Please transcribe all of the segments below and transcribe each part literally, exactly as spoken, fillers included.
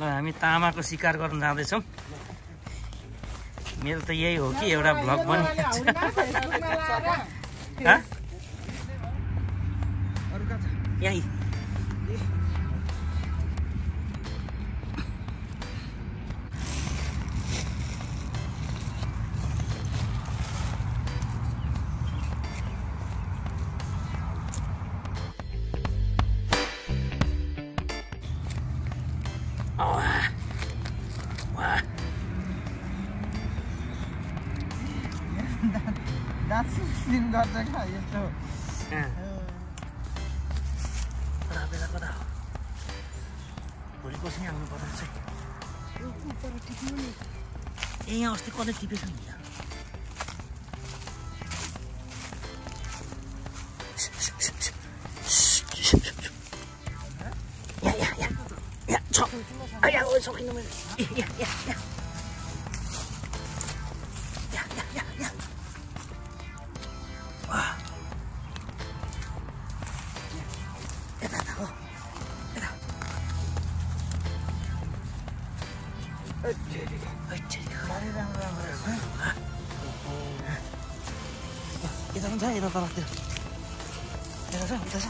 हामी तामाको शिकार गर्न जाँदैछौँ। मेरो त यही हो कि एउटा भ्लग पनि यही गर्छ क्या यस्तो बेला कता हो भोलि कसरी आउनु पर्छ ए यहाँ अस्ति कसले टिपेछ नि यहाँ सकिनु मैले यता पनि छ यता तलतिर यता छ उता छ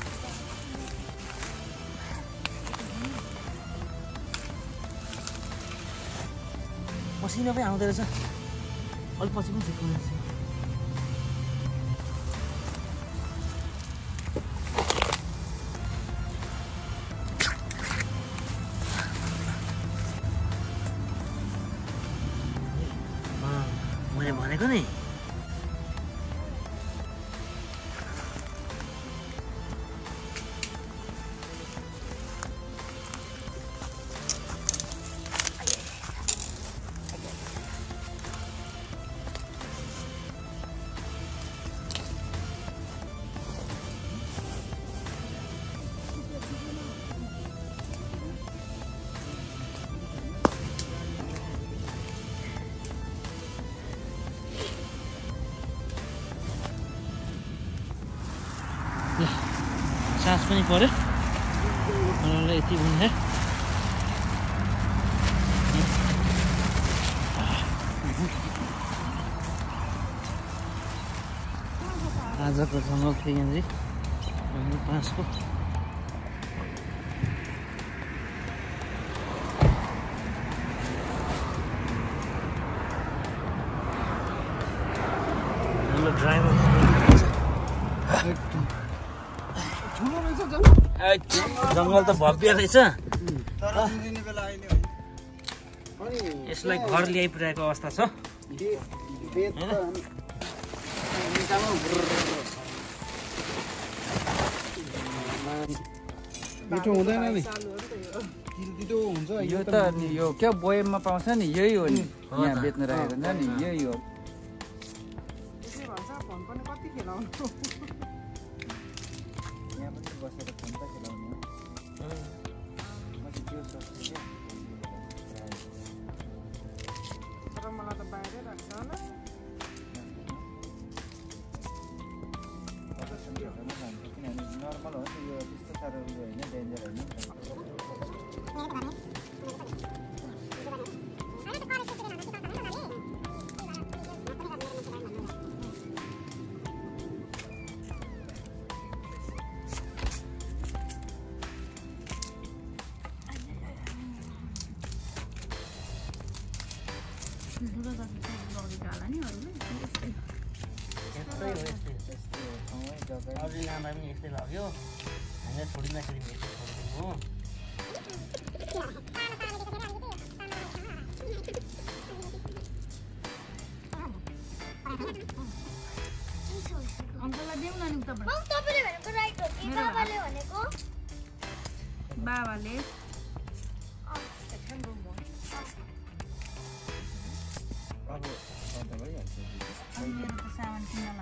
पसिना पनि आउँदो रहेछ अलिक पछि पनि झिक्नु रहेछ मैले भनेको नि सास पनि पर्यो मलाई यति भन्ने आजको जङ्गल थियो यहाँनिर हाम्रो पाँचको हाम्रो ड्राइभर जङ्गल त भव्य रहेछ यसलाई घर ल्याइ पुर्याएको अवस्था छ मिठो हुँदैन नि यो त यो क्या बोयममा पाउँछ नि यही हो नि यहाँ बेच्न राखेको हुन्छ नि यही हो बसेर फोन त खेलाउने तर मलाई त बाहिरै राख्छ होला किनभने नर्मल हो नि यो त्यस्तो साह्रो उयो होइन डेन्जर होइन अझै लाँदा पनि यस्तै लाग्यो हामीलाई छोडिँदाखेरि यस्तै छोडिदिनु हो अङ्कललाई देऊ न नि तपाईँ तपाईँले भनेको राइट हो कि बाबाले भनेको बाबाले अब त भइहाल्छ मेरो त सामान किन्न